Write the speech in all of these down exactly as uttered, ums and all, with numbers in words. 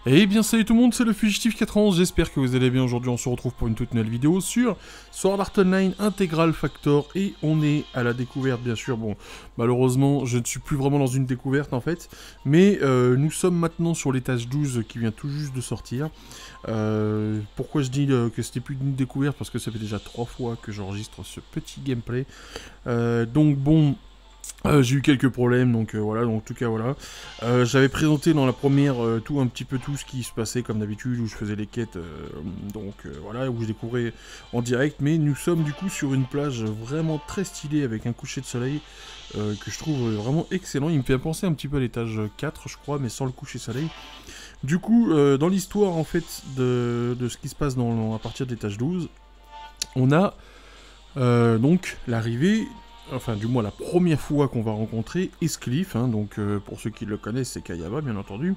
Eh bien salut tout le monde, c'est le Fugitif quatre-vingt-onze, j'espère que vous allez bien. Aujourd'hui on se retrouve pour une toute nouvelle vidéo sur Sword Art Online Integral Factor et on est à la découverte bien sûr. Bon, malheureusement je ne suis plus vraiment dans une découverte en fait, mais euh, nous sommes maintenant sur l'étage douze qui vient tout juste de sortir. Euh, pourquoi je dis euh, que c'était plus une découverte? Parce que ça fait déjà trois fois que j'enregistre ce petit gameplay. Euh, donc bon... Euh, j'ai eu quelques problèmes, donc euh, voilà, donc en tout cas voilà. Euh, J'avais présenté dans la première euh, tout un petit peu tout ce qui se passait comme d'habitude, où je faisais les quêtes, euh, donc euh, voilà, où je découvrais en direct. Mais nous sommes du coup sur une plage vraiment très stylée avec un coucher de soleil euh, que je trouve vraiment excellent. Il me fait penser un petit peu à l'étage quatre, je crois, mais sans le coucher de soleil. Du coup, euh, dans l'histoire en fait de, de ce qui se passe dans, à partir de l'étage douze, on a euh, donc l'arrivée. Enfin, du moins la première fois qu'on va rencontrer Escliffe, hein, donc euh, pour ceux qui le connaissent, c'est Kayaba, bien entendu.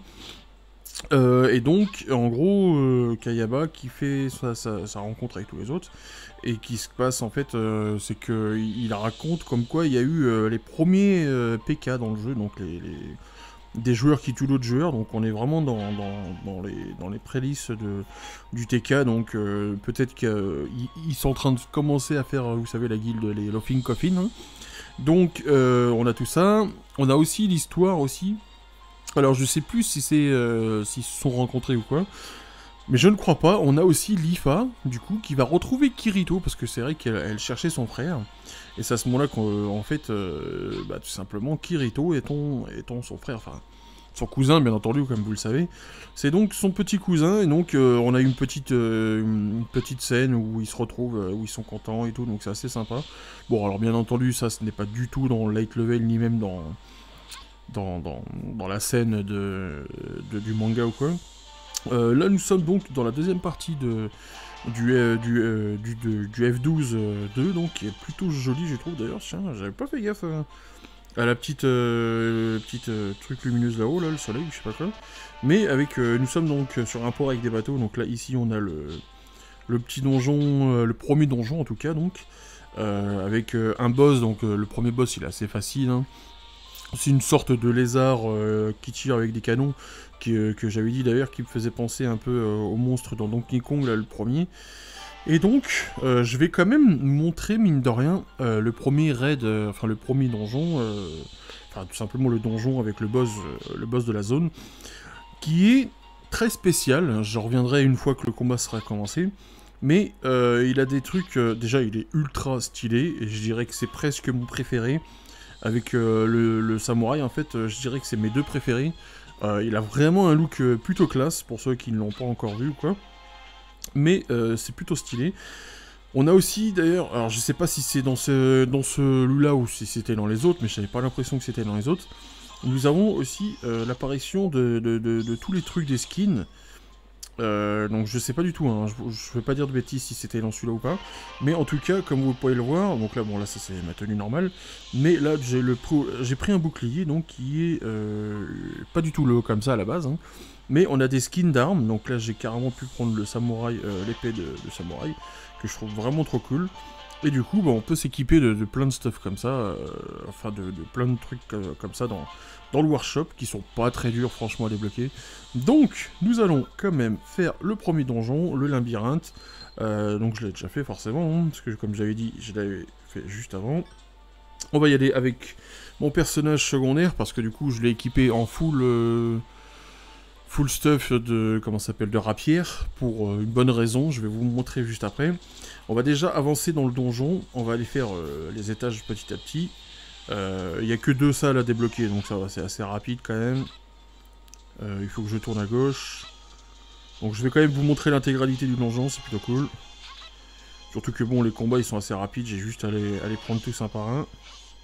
Euh, et donc, en gros, euh, Kayaba qui fait sa, sa, sa rencontre avec tous les autres, et qui se passe en fait, euh, c'est qu'il il raconte comme quoi il y a eu euh, les premiers euh, P K dans le jeu, donc les, les, des joueurs qui tuent d'autres joueurs, donc on est vraiment dans, dans, dans les, dans les prélices de, du T K, donc euh, peut-être qu'ils euh, sont en train de commencer à faire, vous savez, la guilde, les Laughing Coffin, hein. Donc euh, on a tout ça, on a aussi l'histoire aussi, alors je sais plus si c'est euh, s'ils se sont rencontrés ou quoi, mais je ne crois pas. On a aussi Lifa, du coup, qui va retrouver Kirito, parce que c'est vrai qu'elle elle cherchait son frère. Et c'est à ce moment-là qu'en fait, euh, bah, tout simplement, Kirito est ton, est ton son frère, enfin, son cousin, bien entendu, comme vous le savez. C'est donc son petit cousin, et donc euh, on a une petite, euh, une petite scène où ils se retrouvent, euh, où ils sont contents et tout, donc c'est assez sympa. Bon, alors bien entendu, ça, ce n'est pas du tout dans Light Level, ni même dans, dans, dans, dans la scène de, de, du manga ou quoi. Euh, là, nous sommes donc dans la deuxième partie de, du, euh, du, euh, du, de, du F douze deux, donc qui est plutôt joli, je trouve. D'ailleurs, tiens, j'avais pas fait gaffe à, à la petite, euh, petite euh, truc lumineuse là-haut, là, le soleil, je sais pas quoi. Mais avec, euh, nous sommes donc sur un port avec des bateaux. Donc là, ici, on a le, le petit donjon, euh, le premier donjon en tout cas, donc euh, avec euh, un boss. Donc euh, le premier boss, il est assez facile, hein. C'est une sorte de lézard euh, qui tire avec des canons, qui, euh, que j'avais dit d'ailleurs, qui me faisait penser un peu euh, au monstre dans Donkey Kong, là, le premier. Et donc, euh, je vais quand même montrer, mine de rien, euh, le premier raid, euh, enfin le premier donjon, euh, enfin tout simplement le donjon avec le boss, euh, le boss de la zone, qui est très spécial. Je reviendrai une fois que le combat sera commencé. Mais euh, il a des trucs, euh, déjà il est ultra stylé, et je dirais que c'est presque mon préféré. Avec euh, le, le samouraï, en fait, euh, je dirais que c'est mes deux préférés. Euh, il a vraiment un look euh, plutôt classe, pour ceux qui ne l'ont pas encore vu ou quoi. Mais euh, c'est plutôt stylé. On a aussi, d'ailleurs, alors je sais pas si c'est dans, ce, dans celui-là ou si c'était dans les autres, mais j'avais pas l'impression que c'était dans les autres. Nous avons aussi euh, l'apparition de, de, de, de tous les trucs des skins. Euh, donc je sais pas du tout, hein, je, je veux pas dire de bêtises si c'était dans celui-là ou pas, mais en tout cas, comme vous pouvez le voir, donc là, bon là ça c'est ma tenue normale, mais là j'ai le j'ai pris un bouclier, donc qui est euh, pas du tout le haut comme ça à la base, hein, mais on a des skins d'armes, donc là j'ai carrément pu prendre le samouraï, euh, l'épée de, de samouraï, que je trouve vraiment trop cool. Et du coup, bah, on peut s'équiper de, de plein de stuff comme ça, euh, enfin de, de plein de trucs euh, comme ça dans, dans le workshop, qui sont pas très durs franchement à débloquer. Donc, nous allons quand même faire le premier donjon, le labyrinthe. Euh, donc je l'ai déjà fait forcément, hein, parce que comme j'avais dit, je l'avais fait juste avant. On va y aller avec mon personnage secondaire, parce que du coup je l'ai équipé en full... Euh, full stuff de, comment ça s'appelle, de rapière, pour euh, une bonne raison, je vais vous montrer juste après. On va déjà avancer dans le donjon, on va aller faire euh, les étages petit à petit. Il euh, n'y a que deux salles à débloquer, donc ça va, c'est assez rapide quand même. Euh, il faut que je tourne à gauche. Donc je vais quand même vous montrer l'intégralité du donjon, c'est plutôt cool. Surtout que bon, les combats ils sont assez rapides, j'ai juste à les, à les prendre tous un par un.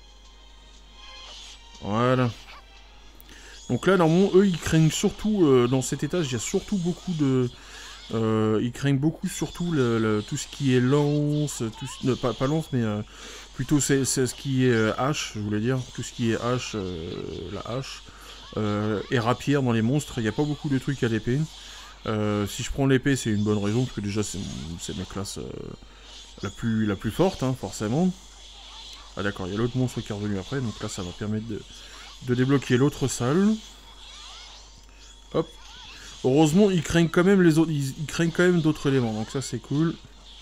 Voilà. Donc là, normalement, eux, ils craignent surtout, euh, dans cet étage, il y a surtout beaucoup de... Euh, ils craignent beaucoup surtout le, le, tout ce qui est lance, tout ce, ne, pas, pas lance, mais euh, plutôt c'est ce qui est euh, hache, je voulais dire, tout ce qui est hache, euh, la hache, euh, et rapière dans les monstres, il n'y a pas beaucoup de trucs à l'épée. Euh, si je prends l'épée, c'est une bonne raison, parce que déjà, c'est ma classe euh, la, plus, la plus forte, hein, forcément. Ah d'accord, il y a l'autre monstre qui est revenu après, donc là, ça va permettre de... de débloquer l'autre salle. Hop. Heureusement, ils craignent quand même les autres, ils, ils craignent quand même d'autres éléments, donc ça c'est cool.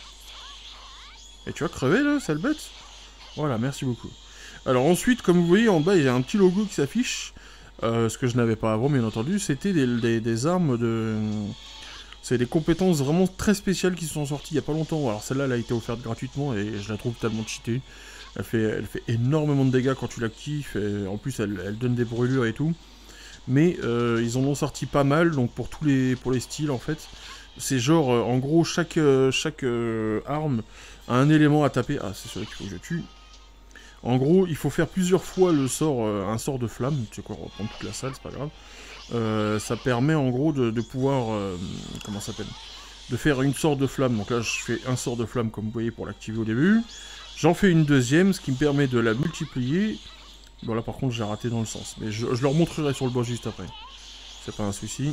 Et tu vas crever là, sale bête? Voilà, merci beaucoup. Alors ensuite, comme vous voyez en bas, il y a un petit logo qui s'affiche. Euh, ce que je n'avais pas avant, bien entendu, c'était des, des, des armes de... C'est des compétences vraiment très spéciales qui se sont sorties il n'y a pas longtemps. Alors celle-là, elle a été offerte gratuitement et je la trouve tellement cheatée. Elle fait, elle fait énormément de dégâts quand tu l'actives, et en plus elle, elle donne des brûlures et tout. Mais euh, ils en ont sorti pas mal, donc pour tous les, pour les styles en fait. C'est genre, euh, en gros, chaque, euh, chaque euh, arme a un élément à taper. Ah, c'est celui qu'il faut que je tue. En gros, il faut faire plusieurs fois le sort, euh, un sort de flamme. Tu sais quoi, on va reprendre toute la salle, c'est pas grave. Euh, ça permet en gros de, de pouvoir, euh, comment ça s'appelle, de faire une sorte de flamme. Donc là, je fais un sort de flamme, comme vous voyez, pour l'activer au début. J'en fais une deuxième, ce qui me permet de la multiplier. Bon là, par contre, j'ai raté dans le sens. Mais je, je leur montrerai sur le boss juste après. C'est pas un souci.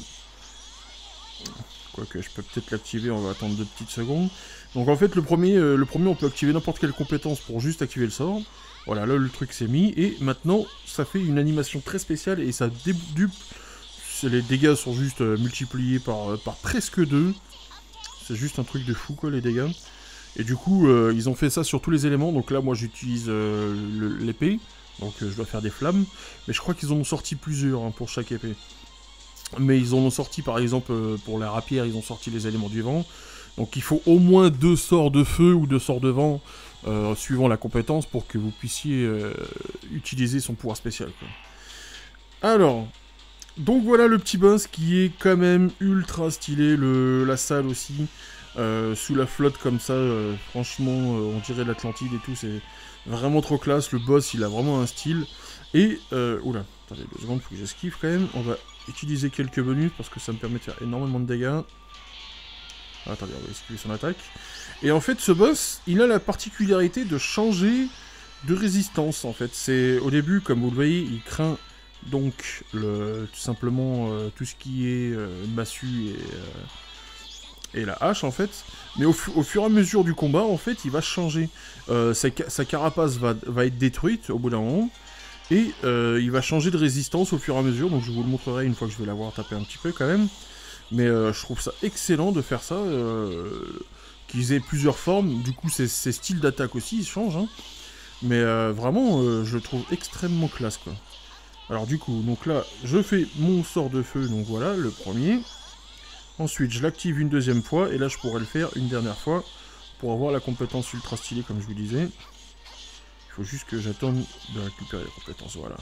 Quoique, je peux peut-être l'activer, on va attendre deux petites secondes. Donc en fait, le premier, euh, le premier on peut activer n'importe quelle compétence pour juste activer le sort. Voilà, là, le truc s'est mis. Et maintenant, ça fait une animation très spéciale et ça dédupe. Les dégâts sont juste euh, multipliés par, euh, par presque deux. C'est juste un truc de fou, quoi, les dégâts. Et du coup, euh, ils ont fait ça sur tous les éléments. Donc là, moi, j'utilise euh, l'épée. Donc euh, je dois faire des flammes. Mais je crois qu'ils en ont sorti plusieurs hein, pour chaque épée. Mais ils en ont sorti, par exemple, euh, pour la rapière, ils ont sorti les éléments du vent. Donc il faut au moins deux sorts de feu ou deux sorts de vent, euh, suivant la compétence, pour que vous puissiez euh, utiliser son pouvoir spécial, quoi. Alors, donc voilà le petit boss qui est quand même ultra stylé, le, la salle aussi, euh, sous la flotte comme ça, euh, franchement, euh, on dirait l'Atlantide et tout, c'est vraiment trop classe, le boss il a vraiment un style, et, euh, oula, attendez deux secondes, faut que j'esquive quand même, on va utiliser quelques bonus parce que ça me permet de faire énormément de dégâts. Ah, attendez, on va esquiver son attaque. Et en fait, ce boss, il a la particularité de changer de résistance, en fait. C'est au début, comme vous le voyez, il craint donc le, tout simplement euh, tout ce qui est euh, massue et, euh, et la hache, en fait. Mais au, au fur et à mesure du combat, en fait, il va changer. Euh, sa, sa carapace va, va être détruite au bout d'un moment. Et euh, il va changer de résistance au fur et à mesure, donc je vous le montrerai une fois que je vais l'avoir tapé un petit peu quand même. Mais euh, je trouve ça excellent de faire ça, euh, qu'ils aient plusieurs formes, du coup ces, ces styles d'attaque aussi ils changent, hein. Mais euh, vraiment euh, je le trouve extrêmement classe quoi. Alors du coup, donc là je fais mon sort de feu, donc voilà le premier. Ensuite je l'active une deuxième fois, et là je pourrais le faire une dernière fois, pour avoir la compétence ultra stylée comme je vous disais. Il faut juste que j'attende de récupérer la compétence, voilà.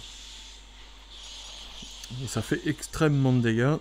Et ça fait extrêmement de dégâts.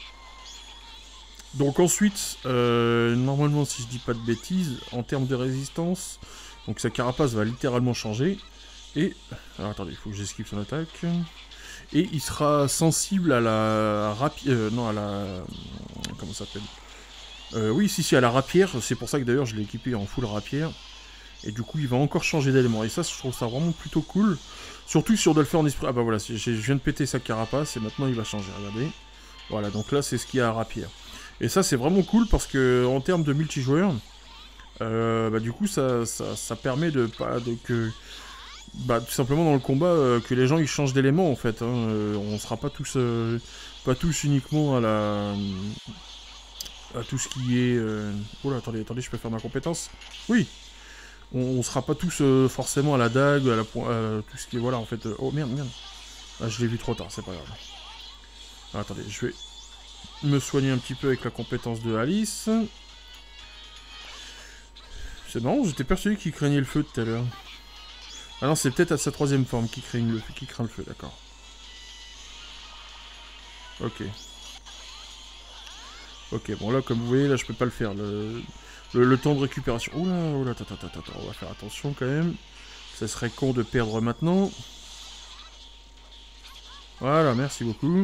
Donc ensuite, euh, normalement si je dis pas de bêtises, en termes de résistance, donc sa carapace va littéralement changer. Et, alors attendez, il faut que j'esquive son attaque. Et il sera sensible à la rapière, euh, non à la, comment ça s'appelle euh, Oui, si si, à la rapière, c'est pour ça que d'ailleurs je l'ai équipé en full rapière. Et du coup, il va encore changer d'élément. Et ça, je trouve ça vraiment plutôt cool. Surtout si on doit le faire en esprit. Ah bah voilà, je viens de péter sa carapace et maintenant il va changer, regardez. Voilà, donc là, c'est ce qu'il y a à rapière. Et ça, c'est vraiment cool parce que en termes de multijoueur, euh, bah du coup, ça, ça, ça permet de pas de que, bah tout simplement dans le combat, euh, que les gens ils changent d'élément en fait. Hein. Euh, on sera pas tous, euh, pas tous uniquement à la, à tout ce qui est. Euh... Oh là, attendez, attendez, je peux faire ma compétence. Oui. On, on sera pas tous euh, forcément à la dague, à la point, euh, tout ce qui est voilà en fait. Euh... Oh merde, merde. Ah, je l'ai vu trop tard, c'est pas grave. Ah, attendez, je vais me soigner un petit peu avec la compétence de Alice. C'est marrant, j'étais persuadé qu'il craignait le feu tout à l'heure. Ah non, c'est peut-être à sa troisième forme qui craint le feu, qui craint le feu, d'accord. Ok. Ok, bon là, comme vous voyez, là, je peux pas le faire. Le, le, le temps de récupération. Oula, oula, attends, attends, attends, on va faire attention quand même. Ça serait con de perdre maintenant. Voilà, merci beaucoup.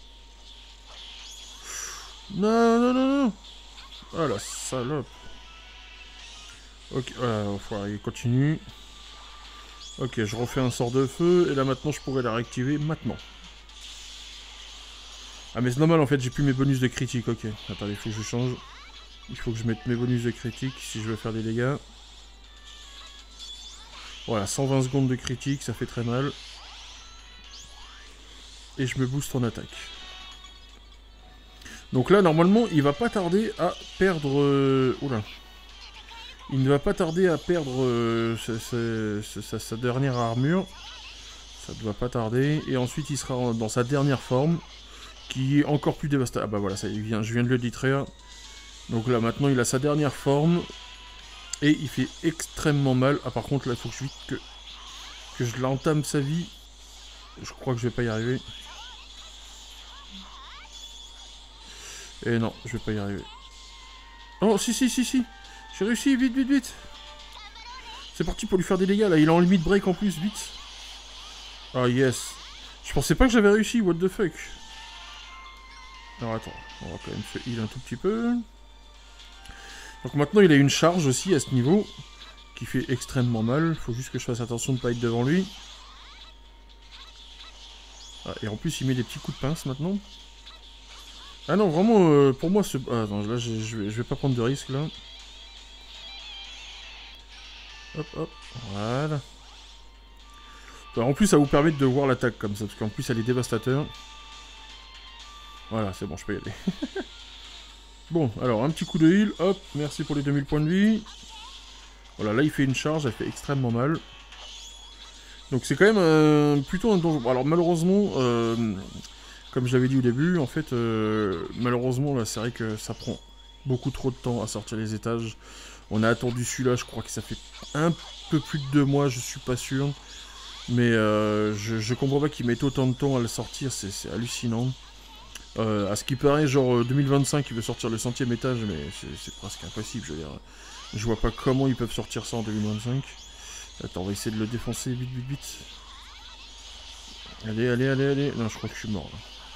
Non, non, non, non. Ah la salope. Ok, voilà, il continue. Ok, je refais un sort de feu, et là maintenant je pourrais la réactiver maintenant. Ah mais c'est normal en fait, j'ai plus mes bonus de critique, ok. Attendez, il faut que je change. Il faut que je mette mes bonus de critique si je veux faire des dégâts. Voilà, cent vingt secondes de critique, ça fait très mal. Et je me booste en attaque. Donc là, normalement, il va pas tarder à perdre... Euh... Oula. Il ne va pas tarder à perdre euh, sa, sa, sa, sa dernière armure. Ça ne doit pas tarder. Et ensuite, il sera dans sa dernière forme, qui est encore plus dévastateur. Ah bah voilà, ça, il vient, je viens de le détruire. Donc là, maintenant, il a sa dernière forme. Et il fait extrêmement mal. Ah par contre, là, il faut que je, vite que, que je l'entame sa vie. Je crois que je vais pas y arriver. Et non, je vais pas y arriver. Oh, si, si, si, si. J'ai réussi, vite, vite, vite. C'est parti pour lui faire des dégâts, là. Il est en limite break en plus, vite. Ah, yes. Je pensais pas que j'avais réussi, what the fuck. Alors, attends. On va quand même se heal un tout petit peu. Donc maintenant, il a une charge aussi à ce niveau, qui fait extrêmement mal. Faut juste que je fasse attention de ne pas être devant lui. Ah, et en plus, il met des petits coups de pince maintenant. Ah non, vraiment, euh, pour moi, ce... Ah non, là, je vais, je vais pas prendre de risque, là. Hop, hop, voilà. Alors, en plus, ça vous permet de voir l'attaque comme ça, parce qu'en plus, elle est dévastateur. Voilà, c'est bon, je peux y aller. Bon, alors, un petit coup de heal, hop, merci pour les deux mille points de vie. Voilà, là, il fait une charge, elle fait extrêmement mal. Donc, c'est quand même euh, plutôt un donjon. Alors, malheureusement, euh, comme je l'avais dit au début, en fait, euh, malheureusement, là, c'est vrai que ça prend beaucoup trop de temps à sortir les étages. On a attendu celui-là, je crois que ça fait un peu plus de deux mois, je suis pas sûr. Mais euh, je, je comprends pas qu'ils mettent autant de temps à le sortir, c'est hallucinant. Euh, à ce qui paraît, genre deux mille vingt-cinq, il veut sortir le centième étage, mais c'est presque impossible, je veux dire. Je vois pas comment ils peuvent sortir ça en deux mille vingt-cinq. Attends, on va essayer de le défoncer vite, vite, vite. Allez, allez, allez, allez. Non, je crois que je suis mort,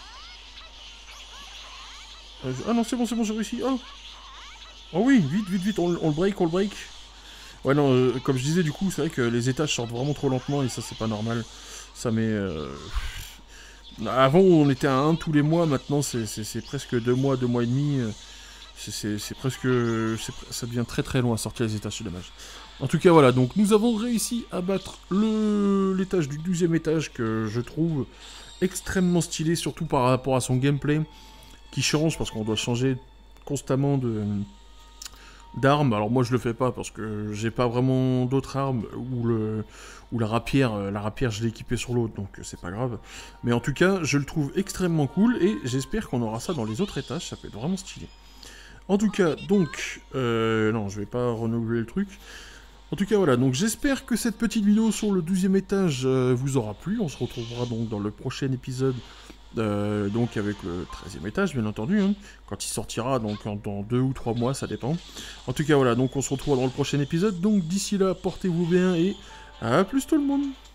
là. Euh, ah non, c'est bon, c'est bon, j'ai réussi. Oh. Oh oui, vite, vite, vite, on, on le break, on le break. Ouais, non, euh, comme je disais, du coup, c'est vrai que les étages sortent vraiment trop lentement, et ça, c'est pas normal. Ça met... Euh... Avant, on était à un tous les mois, maintenant, c'est presque deux mois, deux mois et demi. C'est presque... Ça devient très très long à sortir les étages, c'est dommage. En tout cas, voilà, donc nous avons réussi à battre l'étage du douzième étage, que je trouve extrêmement stylé, surtout par rapport à son gameplay, qui change, parce qu'on doit changer constamment de... d'armes. Alors moi je le fais pas parce que j'ai pas vraiment d'autres armes ou le ou la rapière, la rapière je l'ai équipée sur l'autre, donc c'est pas grave. Mais en tout cas je le trouve extrêmement cool et j'espère qu'on aura ça dans les autres étages, ça peut être vraiment stylé. En tout cas donc euh, non je vais pas renouveler le truc. En tout cas voilà, donc j'espère que cette petite vidéo sur le douzième étage euh, vous aura plu. On se retrouvera donc dans le prochain épisode. Euh, donc avec le treizième étage bien entendu, hein, quand il sortira, donc dans deux ou trois mois, ça dépend. En tout cas voilà, donc on se retrouve dans le prochain épisode, donc d'ici là, portez-vous bien et à plus tout le monde.